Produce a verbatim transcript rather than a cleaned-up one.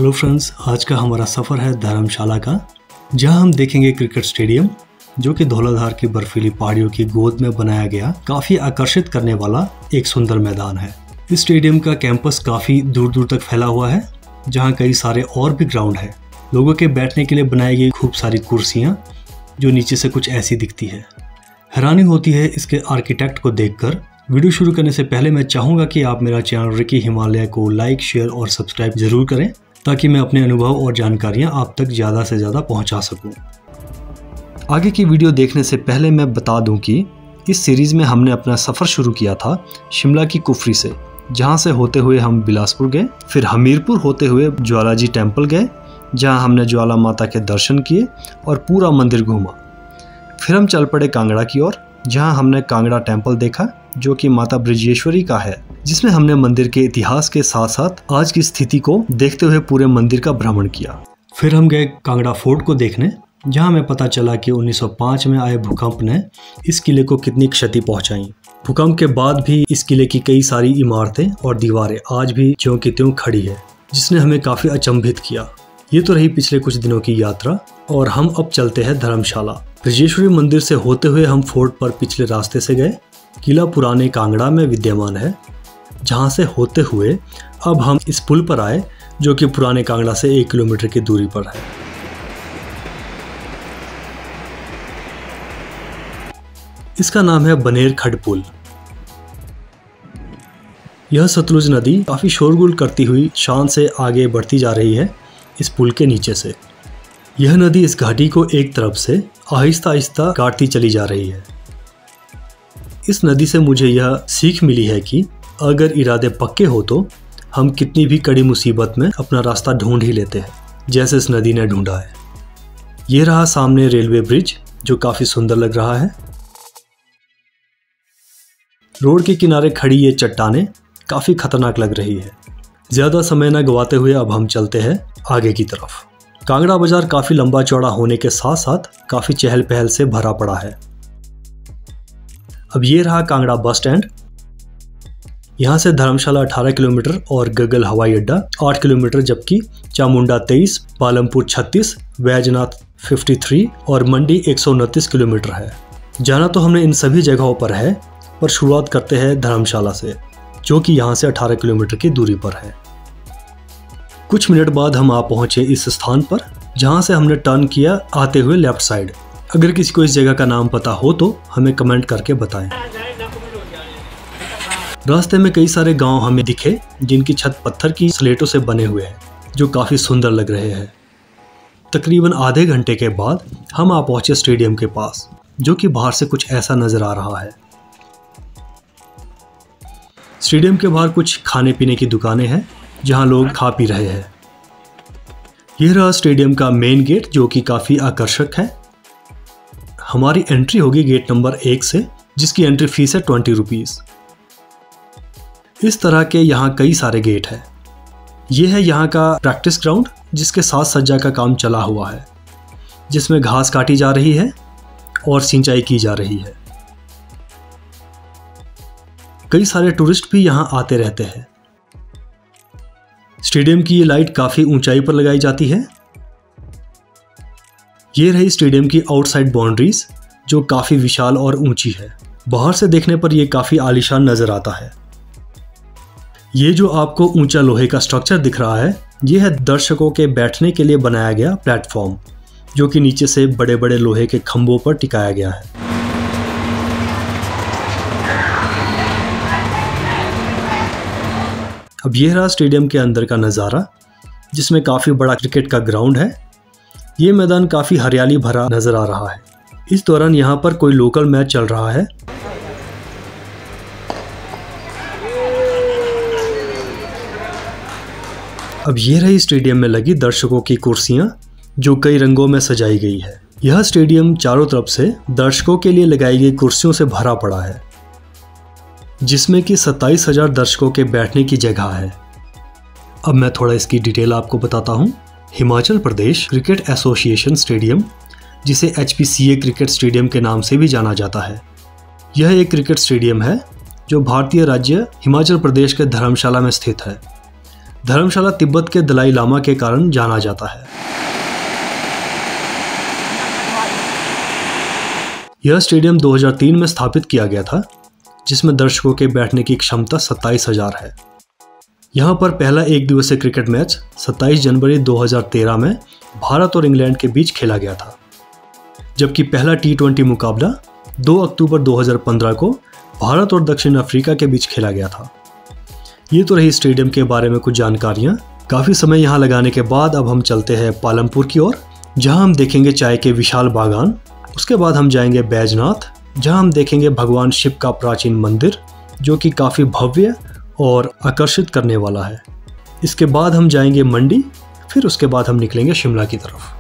Hello friends, आज का हमारा सफ़र है धर्मशाला का, जहां हम देखेंगे क्रिकेट स्टेडियम जो कि धौलाधार की बर्फीली पहाड़ियों की गोद में बनाया गया काफ़ी आकर्षित करने वाला एक सुंदर मैदान है। इस स्टेडियम का कैंपस काफ़ी दूर दूर तक फैला हुआ है, जहां कई सारे और भी ग्राउंड है। लोगों के बैठने के लिए बनाई गई खूब सारी कुर्सियाँ जो नीचे से कुछ ऐसी दिखती है। हैरानी होती है इसके आर्किटेक्ट को देखकर। वीडियो शुरू करने से पहले मैं चाहूँगा कि आप मेरा चैनल रिकी हिमालय को लाइक, शेयर और सब्सक्राइब जरूर करें, ताकि मैं अपने अनुभव और जानकारियाँ आप तक ज़्यादा से ज़्यादा पहुँचा सकूँ। आगे की वीडियो देखने से पहले मैं बता दूं कि इस सीरीज़ में हमने अपना सफ़र शुरू किया था शिमला की कुफरी से, जहां से होते हुए हम बिलासपुर गए, फिर हमीरपुर होते हुए ज्वालाजी टेम्पल गए, जहां हमने ज्वाला माता के दर्शन किए और पूरा मंदिर घूमा। फिर हम चल पड़े कांगड़ा की ओर, जहां हमने कांगड़ा टेम्पल देखा जो कि माता ब्रजेश्वरी का है, जिसमें हमने मंदिर के इतिहास के साथ साथ आज की स्थिति को देखते हुए पूरे मंदिर का भ्रमण किया। फिर हम गए कांगड़ा फोर्ट को देखने, जहां हमें पता चला कि उन्नीस सौ पाँच में आए भूकंप ने इस किले को कितनी क्षति पहुंचाई। भूकंप के बाद भी इस किले की कई सारी इमारतें और दीवारें आज भी ज्यों की त्यों खड़ी है, जिसने हमें काफ़ी अचंभित किया। ये तो रही पिछले कुछ दिनों की यात्रा, और हम अब चलते हैं धर्मशाला। ब्रजेश्वरी मंदिर से होते हुए हम फोर्ट पर पिछले रास्ते से गए। किला पुराने कांगड़ा में विद्यमान है, जहाँ से होते हुए अब हम इस पुल पर आए जो कि पुराने कांगड़ा से एक किलोमीटर की दूरी पर है। इसका नाम है बनेर खड पुल। यह सतलुज नदी काफी शोरगुल करती हुई शान से आगे बढ़ती जा रही है इस पुल के नीचे से। यह नदी इस घाटी को एक तरफ से आहिस्ता आहिस्ता काटती चली जा रही है। इस नदी से मुझे यह सीख मिली है कि अगर इरादे पक्के हो तो हम कितनी भी कड़ी मुसीबत में अपना रास्ता ढूंढ ही लेते हैं, जैसे इस नदी ने ढूंढा है। ये रहा सामने रेलवे ब्रिज, जो काफी सुंदर लग रहा है। रोड के किनारे खड़ी ये चट्टानें काफ़ी खतरनाक लग रही है। ज़्यादा समय न गवाते हुए अब हम चलते हैं आगे की तरफ। कांगड़ा बाजार काफ़ी लंबा चौड़ा होने के साथ साथ काफ़ी चहल पहल से भरा पड़ा है। अब ये रहा कांगड़ा बस स्टैंड। यहाँ से धर्मशाला अठारह किलोमीटर और गगल हवाई अड्डा आठ किलोमीटर, जबकि चामुंडा तेईस, पालमपुर छत्तीस, वैजनाथ तिरेपन और मंडी एक सौ उनतीस किलोमीटर है। जाना तो हमने इन सभी जगहों पर है, पर शुरुआत करते हैं धर्मशाला से, जो कि यहाँ से अठारह किलोमीटर की दूरी पर है। कुछ मिनट बाद हम आ पहुँचे इस स्थान पर, जहाँ से हमने टर्न किया आते हुए लेफ्ट साइड। अगर किसी को इस जगह का नाम पता हो तो हमें कमेंट करके बताएं। रास्ते में कई सारे गांव हमें दिखे, जिनकी छत पत्थर की स्लेटों से बने हुए हैं, जो काफ़ी सुंदर लग रहे हैं। तकरीबन आधे घंटे के बाद हम आ पहुँचे स्टेडियम के पास, जो कि बाहर से कुछ ऐसा नज़र आ रहा है। स्टेडियम के बाहर कुछ खाने पीने की दुकानें हैं, जहां लोग खा पी रहे हैं। यह रहा स्टेडियम का मेन गेट, जो कि काफ़ी आकर्षक है। हमारी एंट्री होगी गेट नंबर एक से, जिसकी एंट्री फीस है ट्वेंटी रुपीज़। इस तरह के यहाँ कई सारे गेट हैं। यह है यहाँ का प्रैक्टिस ग्राउंड, जिसके साथ सज्जा का काम चला हुआ है, जिसमें घास काटी जा रही है और सिंचाई की जा रही है। कई सारे टूरिस्ट भी यहाँ आते रहते हैं। स्टेडियम की ये लाइट काफ़ी ऊंचाई पर लगाई जाती है। ये रही स्टेडियम की आउटसाइड बाउंड्रीज, जो काफ़ी विशाल और ऊंची है। बाहर से देखने पर यह काफ़ी आलीशान नज़र आता है। ये जो आपको ऊंचा लोहे का स्ट्रक्चर दिख रहा है, यह है दर्शकों के बैठने के लिए बनाया गया प्लेटफॉर्म, जो कि नीचे से बड़े बड़े लोहे के खंभों पर टिकाया गया है। अब यह रहा स्टेडियम के अंदर का नज़ारा, जिसमें काफ़ी बड़ा क्रिकेट का ग्राउंड है। ये मैदान काफ़ी हरियाली भरा नज़र आ रहा है। इस दौरान यहाँ पर कोई लोकल मैच चल रहा है। अब ये रही स्टेडियम में लगी दर्शकों की कुर्सियाँ, जो कई रंगों में सजाई गई है। यह स्टेडियम चारों तरफ से दर्शकों के लिए लगाई गई कुर्सियों से भरा पड़ा है, जिसमें कि सत्ताईस हजार दर्शकों के बैठने की जगह है। अब मैं थोड़ा इसकी डिटेल आपको बताता हूँ। Himachal Pradesh cricket association stadium, जिसे H P C A cricket stadium के नाम से भी जाना जाता है, यह एक क्रिकेट स्टेडियम है जो भारतीय राज्य हिमाचल प्रदेश के धर्मशाला में स्थित है। धर्मशाला तिब्बत के दलाई लामा के कारण जाना जाता है। यह स्टेडियम दो हज़ार तीन में स्थापित किया गया था, जिसमें दर्शकों के बैठने की क्षमता सत्ताईस हज़ार है। यहाँ पर पहला एक दिवसीय क्रिकेट मैच सत्ताईस जनवरी दो हज़ार तेरह में भारत और इंग्लैंड के बीच खेला गया था, जबकि पहला टी ट्वेंटी मुकाबला दो अक्टूबर दो हज़ार पंद्रह को भारत और दक्षिण अफ्रीका के बीच खेला गया था। ये तो रही स्टेडियम के बारे में कुछ जानकारियाँ। काफ़ी समय यहाँ लगाने के बाद अब हम चलते हैं पालमपुर की ओर, जहाँ हम देखेंगे चाय के विशाल बागान। उसके बाद हम जाएंगे बैजनाथ, जहाँ हम देखेंगे भगवान शिव का प्राचीन मंदिर, जो कि काफ़ी भव्य और आकर्षित करने वाला है। इसके बाद हम जाएंगे मंडी, फिर उसके बाद हम निकलेंगे शिमला की तरफ।